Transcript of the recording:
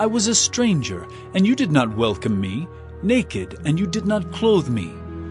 I was a stranger, and you did not welcome me, naked, and you did not clothe me,